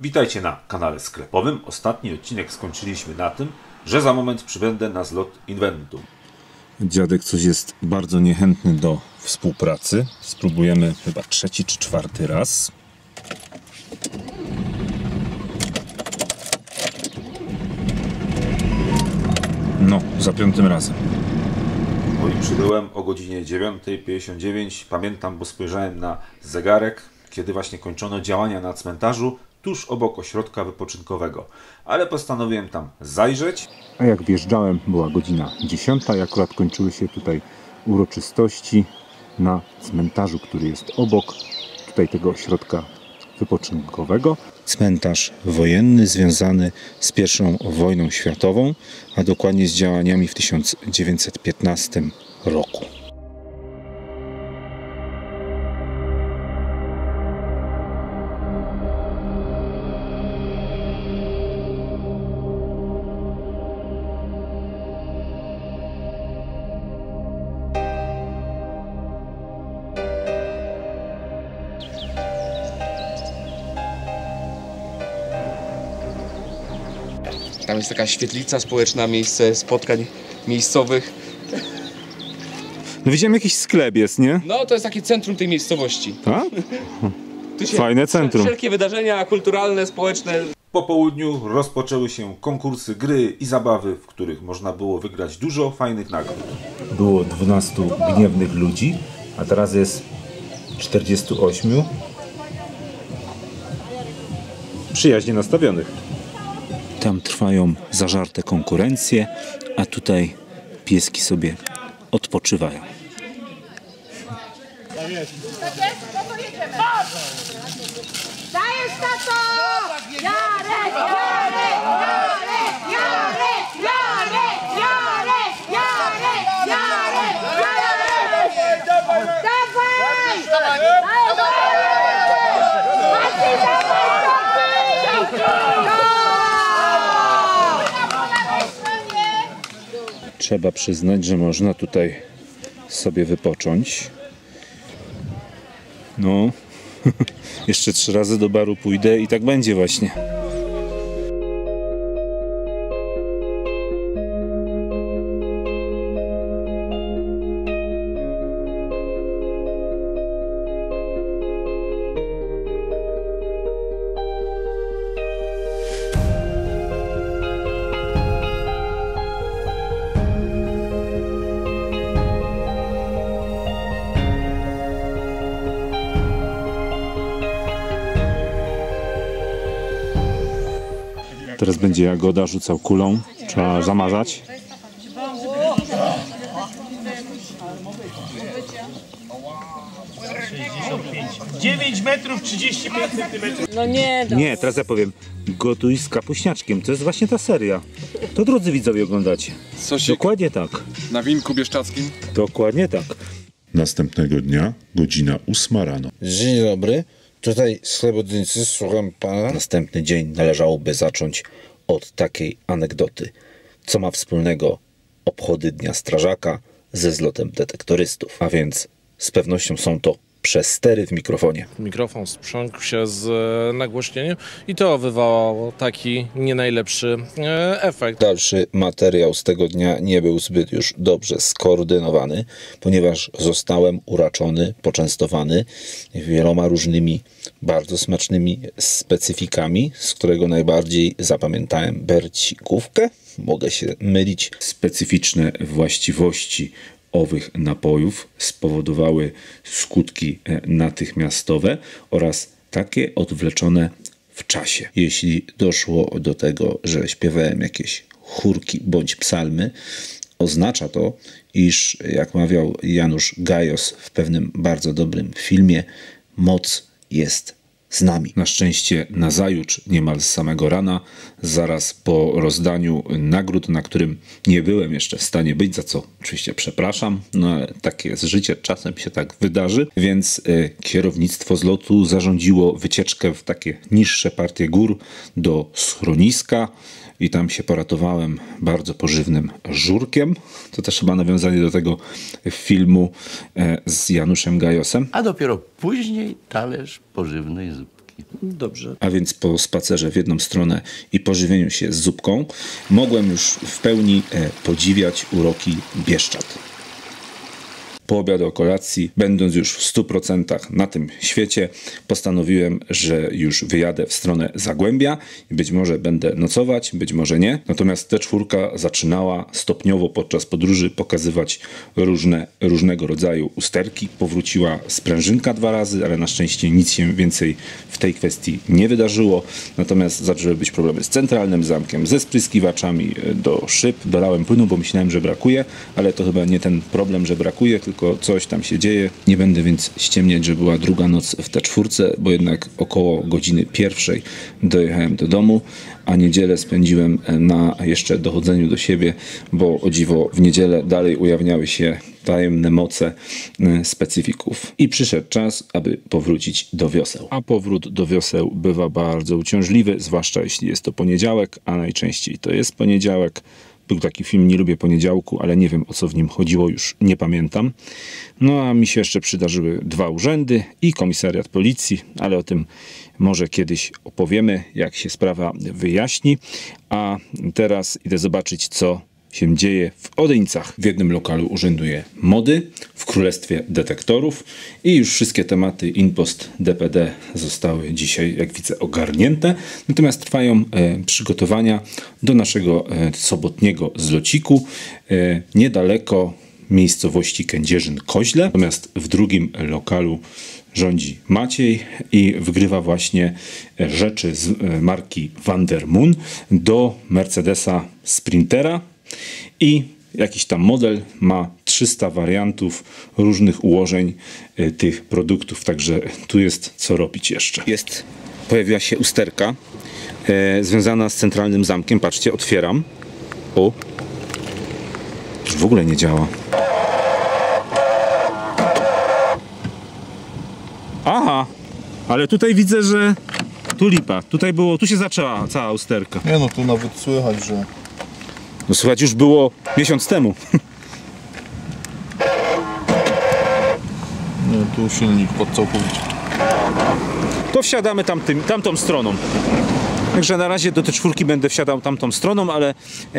Witajcie na kanale sklepowym. Ostatni odcinek skończyliśmy na tym, że za moment przybędę na zlot Inventum. Dziadek coś jest bardzo niechętny do współpracy. Spróbujemy chyba trzeci czy czwarty raz. No, za piątym razem. No i przybyłem o godzinie 9:59. Pamiętam, bo spojrzałem na zegarek, kiedy właśnie kończono działania na cmentarzu tuż obok ośrodka wypoczynkowego. Ale postanowiłem tam zajrzeć. A jak wjeżdżałem, była godzina 10 i akurat kończyły się tutaj uroczystości na cmentarzu, który jest obok tutaj tego ośrodka wypoczynkowego. Cmentarz wojenny związany z I wojną światową, a dokładnie z działaniami w 1915 roku. Tam jest taka świetlica społeczna, miejsce spotkań miejscowych. No widziałem, jakiś sklep jest, nie? No to jest takie centrum tej miejscowości. Tak? Fajne centrum. Wszelkie wydarzenia kulturalne, społeczne. Po południu rozpoczęły się konkursy, gry i zabawy, w których można było wygrać dużo fajnych nagród. Było 12 gniewnych ludzi, a teraz jest 48 przyjaźnie nastawionych. Tam trwają zażarte konkurencje, a tutaj pieski sobie odpoczywają. Dajesz, tato! Jarek! Jarek! Jarek! Jarek! Jarek! Jarek! Jarek! Jarek! Jarek! Dawaj! Trzeba przyznać, że można tutaj sobie wypocząć. No, jeszcze 3 razy do baru pójdę i tak będzie właśnie. Teraz będzie Jagoda rzucał kulą. Trzeba zamazać. Dziewięć metrów 35 centymetrów. No nie, Nie, teraz ja powiem. Gotuj z kapuśniaczkiem. To jest właśnie ta seria. To, drodzy widzowie, oglądacie. Sosik Dokładnie tak. na winku bieszczackim. Dokładnie tak. Następnego dnia, godzina 8 rano. Dzień dobry, tutaj Slobodnicy, słucham pana. Następny dzień należałoby zacząć od takiej anegdoty. Co ma wspólnego obchody Dnia Strażaka ze zlotem detektorystów? A więc z pewnością są to przestery w mikrofonie. Mikrofon sprząkł się z nagłośnieniem i to wywołało taki nie najlepszy efekt. Dalszy materiał z tego dnia nie był zbyt już dobrze skoordynowany, ponieważ zostałem uraczony, poczęstowany wieloma różnymi bardzo smacznymi specyfikami, z którego najbardziej zapamiętałem bercikówkę. Mogę się mylić. Specyficzne właściwości owych napojów spowodowały skutki natychmiastowe oraz takie odwleczone w czasie. Jeśli doszło do tego, że śpiewałem jakieś chórki bądź psalmy, oznacza to, iż, jak mawiał Janusz Gajos w pewnym bardzo dobrym filmie, moc jest z nami. Na szczęście nazajutrz, niemal z samego rana, zaraz po rozdaniu nagród, na którym nie byłem jeszcze w stanie być, za co oczywiście przepraszam, no ale takie jest życie, czasem się tak wydarzy, więc kierownictwo zlotu zarządziło wycieczkę w takie niższe partie gór do schroniska i tam się poratowałem bardzo pożywnym żurkiem. To też chyba nawiązanie do tego filmu z Januszem Gajosem. A dopiero później talerz pożywnej zupki. Dobrze. A więc po spacerze w jedną stronę i pożywieniu się z zupką mogłem już w pełni podziwiać uroki Bieszczad. Po obiadu o kolacji, będąc już w 100% na tym świecie, postanowiłem, że już wyjadę w stronę Zagłębia i być może będę nocować, być może nie. Natomiast T4 zaczynała stopniowo podczas podróży pokazywać różnego rodzaju usterki. Powróciła sprężynka 2 razy, ale na szczęście nic się więcej w tej kwestii nie wydarzyło. Natomiast zaczęły być problemy z centralnym zamkiem, ze spryskiwaczami do szyb. Dolałem płynu, bo myślałem, że brakuje, ale to chyba nie ten problem, że brakuje, tylko coś tam się dzieje. Nie będę więc ściemniać, że była druga noc w T4, bo jednak około godziny 1 dojechałem do domu, a niedzielę spędziłem na jeszcze dochodzeniu do siebie, bo o dziwo w niedzielę dalej ujawniały się tajemne moce specyfików. I przyszedł czas, aby powrócić do wioseł. A powrót do wioseł bywa bardzo uciążliwy, zwłaszcza jeśli jest to poniedziałek, a najczęściej to jest poniedziałek. Był taki film Nie lubię poniedziałku, ale nie wiem, o co w nim chodziło, już nie pamiętam. No a mi się jeszcze przydarzyły 2 urzędy i komisariat policji, ale o tym może kiedyś opowiemy, jak się sprawa wyjaśni. A teraz idę zobaczyć, co się dzieje w Odeńcach. W jednym lokalu urzęduje Mody, w Królestwie Detektorów i już wszystkie tematy InPost DPD zostały dzisiaj, jak widzę, ogarnięte. Natomiast trwają przygotowania do naszego sobotniego zlociku niedaleko miejscowości Kędzierzyn-Koźle. Natomiast w drugim lokalu rządzi Maciej i wgrywa właśnie rzeczy z marki Vandermoon do Mercedesa Sprintera. I jakiś tam model ma 300 wariantów różnych ułożeń tych produktów, także tu jest co robić jeszcze. Pojawiła się usterka związana z centralnym zamkiem. Patrzcie, otwieram. O, już w ogóle nie działa. Aha, ale tutaj widzę, że tu lipa. Tu się zaczęła cała usterka. Nie no, tu nawet słychać, że... No słuchaj, już było miesiąc temu. Nie, tu silnik pod całkowicie. To wsiadamy tamtą stroną. Także na razie do T4 będę wsiadał tamtą stroną, ale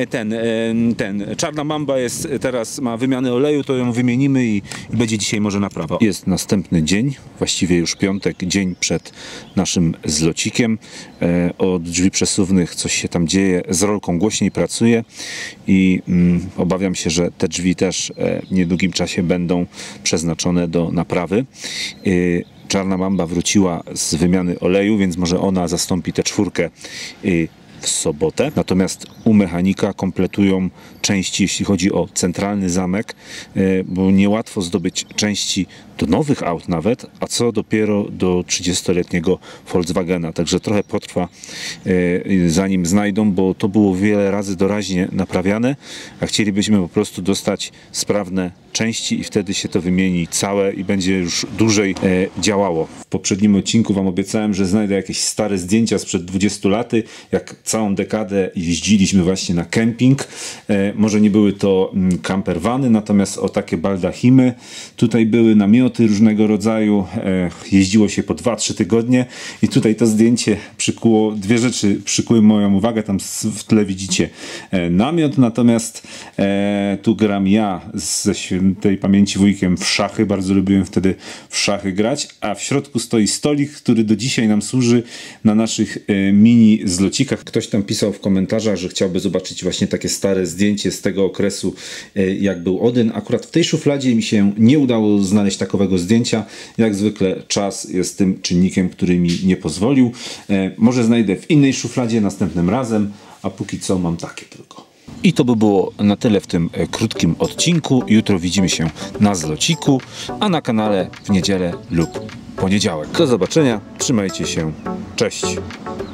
Czarna Mamba teraz ma wymianę oleju, to ją wymienimy i będzie dzisiaj może naprawa. Jest następny dzień, właściwie już piątek, dzień przed naszym zlocikiem. Od drzwi przesuwnych coś się tam dzieje, z rolką głośniej pracuje i obawiam się, że te drzwi też w niedługim czasie będą przeznaczone do naprawy. Czarna Mamba wróciła z wymiany oleju, więc może ona zastąpi T4 w sobotę. Natomiast u mechanika kompletują części, jeśli chodzi o centralny zamek, bo niełatwo zdobyć części do nowych aut nawet, a co dopiero do 30-letniego Volkswagena. Także trochę potrwa, zanim znajdą, bo to było wiele razy doraźnie naprawiane, a chcielibyśmy po prostu dostać sprawne części i wtedy się to wymieni całe i będzie już dłużej działało. W poprzednim odcinku Wam obiecałem, że znajdę jakieś stare zdjęcia sprzed 20 lat, jak całą dekadę jeździliśmy właśnie na kemping. Może nie były to campervany, natomiast o takie baldachimy. Tutaj były namioty różnego rodzaju. Jeździło się po 2-3 tygodnie i tutaj to zdjęcie przykuło, 2 rzeczy przykuły moją uwagę. Tam w tle widzicie namiot, natomiast tu gram ja ze świętej pamięci wujkiem w szachy. Bardzo lubiłem wtedy w szachy grać, a w środku stoi stolik, który do dzisiaj nam służy na naszych mini zlocikach. Ktoś tam pisał w komentarzach, że chciałby zobaczyć właśnie takie stare zdjęcie z tego okresu, jak był Odyn. Akurat w tej szufladzie mi się nie udało znaleźć takowego zdjęcia. Jak zwykle czas jest tym czynnikiem, który mi nie pozwolił. Może znajdę w innej szufladzie następnym razem, a póki co mam takie tylko. I to by było na tyle w tym krótkim odcinku. Jutro widzimy się na zlociku, a na kanale w niedzielę lub poniedziałek. Do zobaczenia, trzymajcie się, cześć!